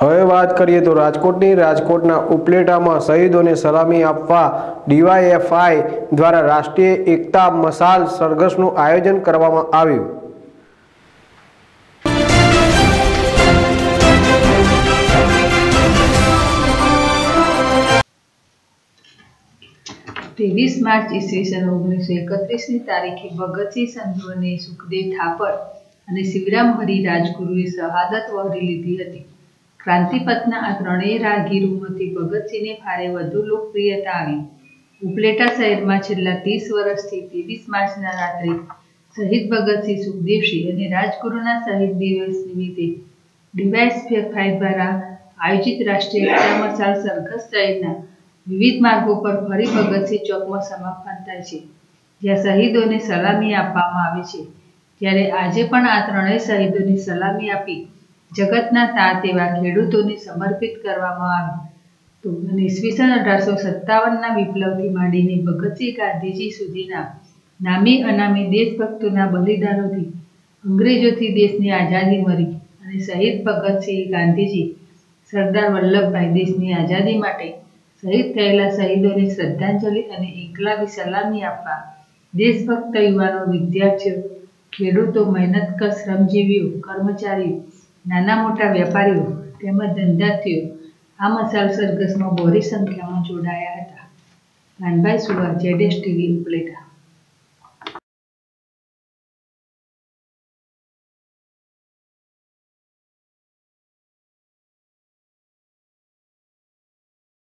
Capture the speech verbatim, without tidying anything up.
હવે વાત કરીએ તો રાજકોટની રાજકોટના ઉપલેટામાં શહીદોને સલામી આપવા ડીવાયએફઆઈ દ્વારા રાષ્ટ્રીય એકતા મશાલ સરઘસનું આયોજન કરવામાં આવ્યું। ત્રેવીસ માર્ચ ઈસવીસન ઓગણીસો એકત્રીસની તારીખે ભગતસિંહ સંધુ અને સુખદેવ થાપર અને શિવરામ હરિ રાજગુરુએ શહાદત વહોરી લીધી હતી। ક્રાંતિપથના આ ત્રણેય રાહગીરોમાંથી ભગતસિંહને ભારે વધુ લોકપ્રિયતા આવી। ઉપલેટા શહેરમાં છેલ્લા ત્રીસ વર્ષથી ત્રેવીસ માર્ચના રાત્રે શહીદ ભગતસિંહ, સુખદેવસિંહ અને રાજગુરુના શહીદ દિવસ નિમિત્તે ડીવાયએફઆઈ દ્વારા આયોજિત રાષ્ટ્રીય એકતા મશાલ સરઘસ શહેરના વિવિધ માર્ગો પર ફરી ભગતસિંહ ચોકમાં સમાપન થાય છે, જ્યાં શહીદોને સલામી આપવામાં આવે છે। ત્યારે આજે પણ આ ત્રણેય શહીદોને સલામી આપી જગતના તાત એવા ખેડૂતોને સમર્પિત કરવામાં આવી। તો ઈસવીસન અઢારસો સત્તાવનના વિપ્લવથી માંડીને ભગતસિંહ ગાંધીજી સુધીના નામી અનામી દેશભક્તોના બલિદાનોથી અંગ્રેજોથી દેશની આઝાદી મળી અને શહીદ ભગતસિંહ, ગાંધીજી, સરદાર વલ્લભભાઈ દેશની આઝાદી માટે શહીદ થયેલા શહીદોને શ્રદ્ધાંજલિ અને એકલાવી સલામી આપવા દેશભક્ત યુવાનો, વિદ્યાર્થીઓ, ખેડૂતો, મહેનતકશ શ્રમજીવીઓ, કર્મચારીઓ, નાના મોટા વેપારીઓ તેમજ ધંધાર્થીઓ આ મશાલ સરઘસમાં બહોળી સંખ્યામાં જોડાયા હતા। કાનભાઈ સુવા, જેડેશ ટીવી, ઉપલેટા।